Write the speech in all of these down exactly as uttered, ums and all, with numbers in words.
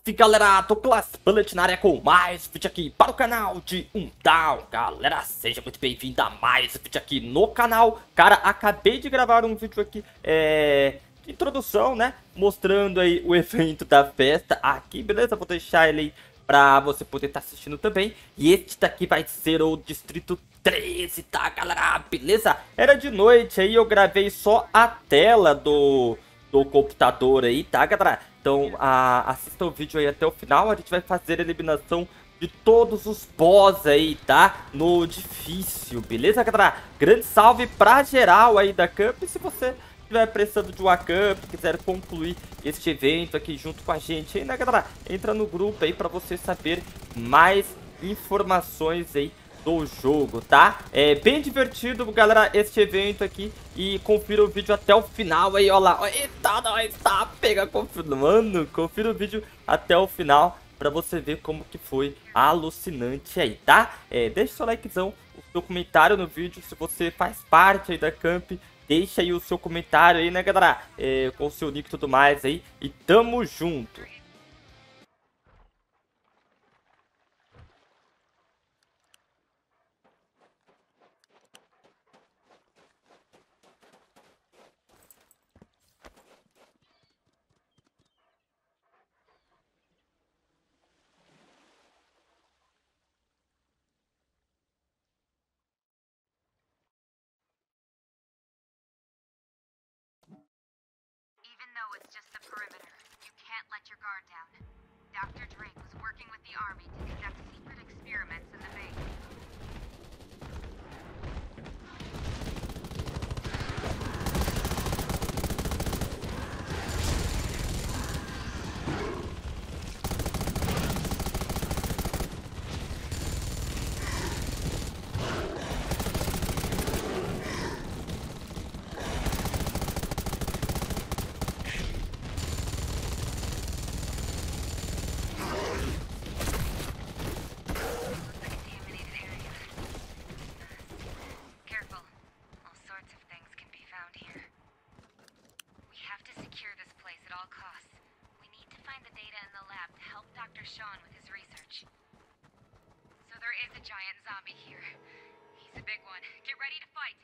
Salve galera, tô Class Bullet na área com mais vídeo aqui para o canal de Undawn. Galera, seja muito bem-vindo a mais vídeo aqui no canal. Cara, acabei de gravar um vídeo aqui, é... de introdução, né? Mostrando aí o evento da festa aqui, beleza? Vou deixar ele aí pra você poder estar assistindo também. E este daqui vai ser o Distrito treze, tá galera? Beleza? Era de noite, aí eu gravei só a tela do... do computador aí, tá galera? Então a, assista o vídeo aí até o final. A gente vai fazer a eliminação de todos os boss aí, tá? No difícil, beleza galera? Grande salve pra geral aí da Camp. Se você estiver precisando de uma Camp, quiser concluir este evento aqui junto com a gente aí, né galera? Entra no grupo aí pra você saber mais informações aí do jogo, tá? É bem divertido, galera, este evento aqui. E confira o vídeo até o final aí, ó lá. Eita, nós tá pega, confira, mano. Confira o vídeo até o final pra você ver como que foi alucinante aí, tá? É, deixa o seu likezão, o seu comentário no vídeo. Se você faz parte aí da Camp, deixa aí o seu comentário aí, né, galera? É, com o seu nick e tudo mais aí. E tamo junto. Even though it's just the perimeter, you can't let your guard down. Doctor Drake was working with the army to conduct secret experiments in the base. Sean with his research. So there is a giant zombie here. He's a big one. Get ready to fight.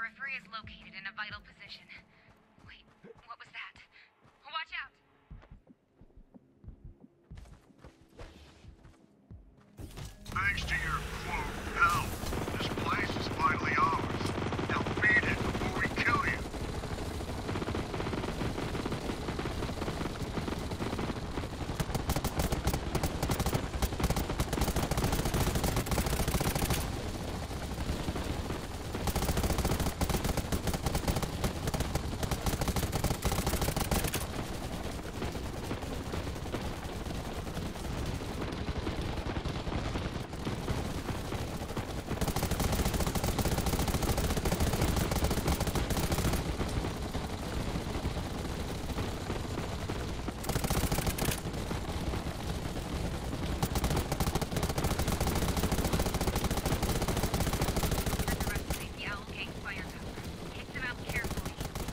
periphery is located in a vital position. Wait, what was that? Watch out! Thanks to your, quote, help, this place is finally ours. Now feed it before we kill you. Underestimate the Owl Gang's fire cover. Take them out carefully.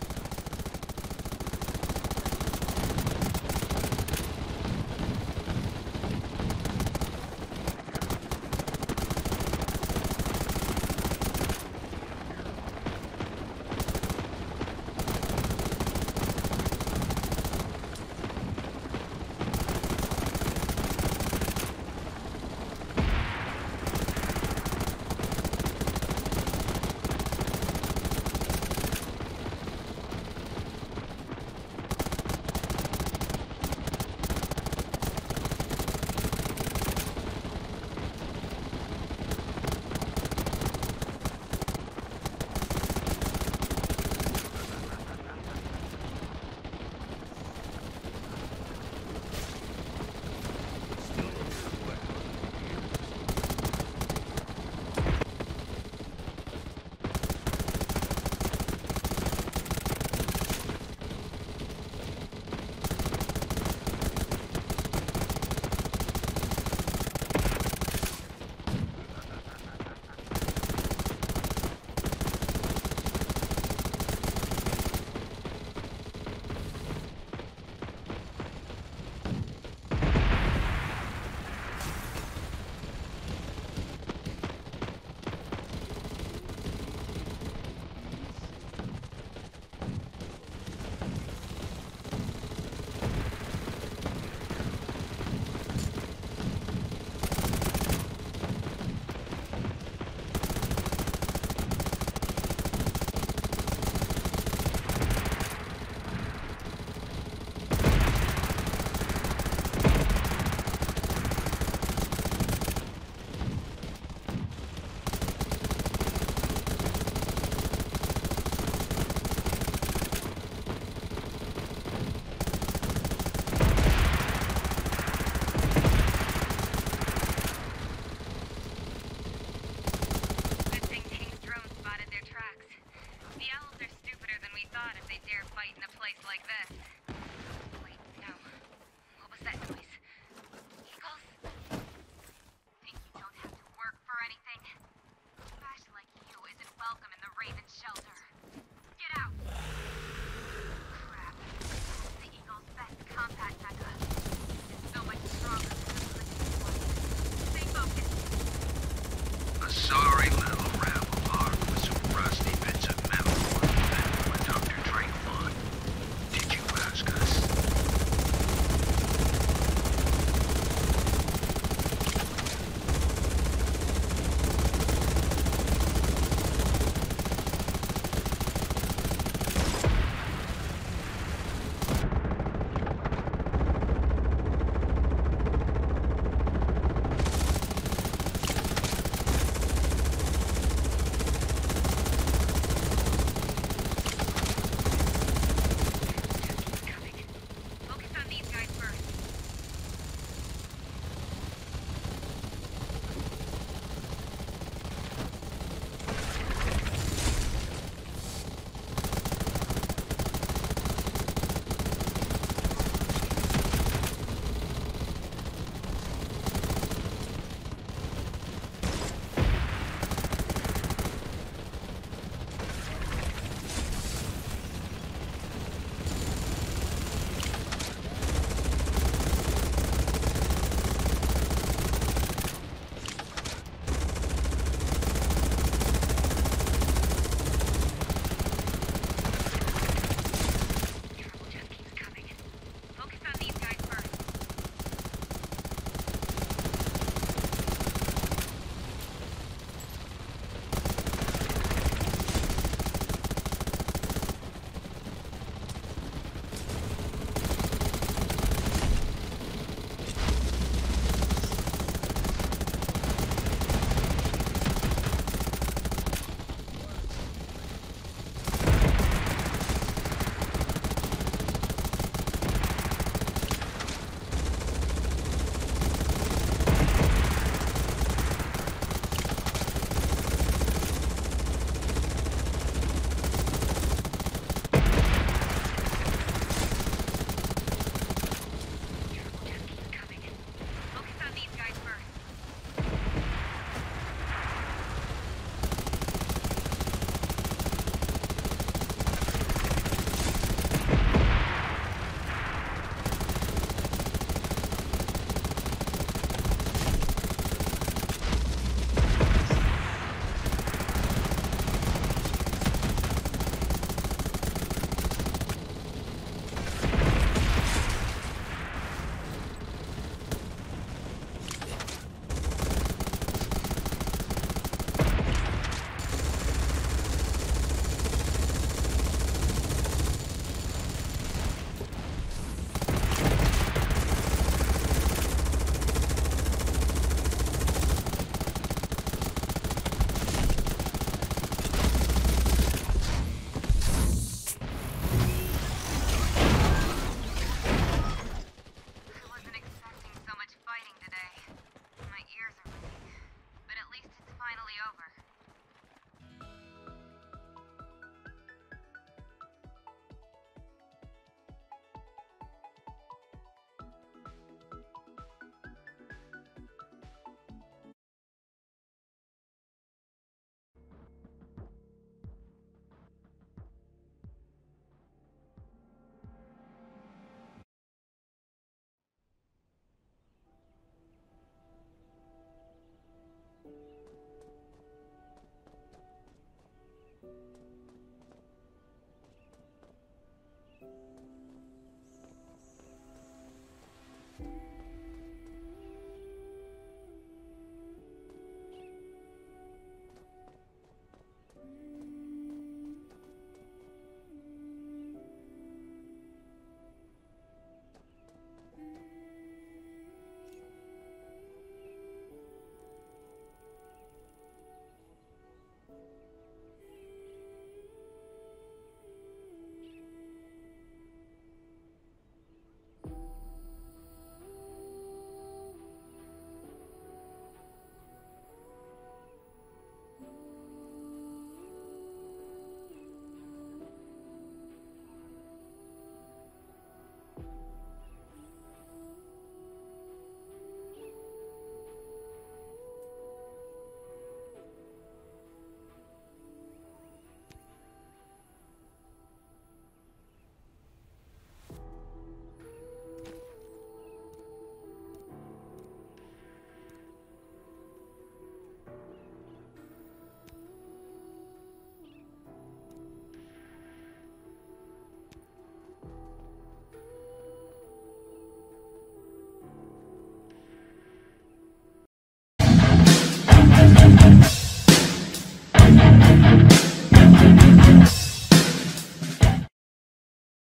Good thing King's drone spotted their tracks. The owls are stupider than we thought if they dare fight in a place like this. Wait, no. What was that noise? Eagles? Think you don't have to work for anything? Trash like you isn't welcome in the Raven shelter.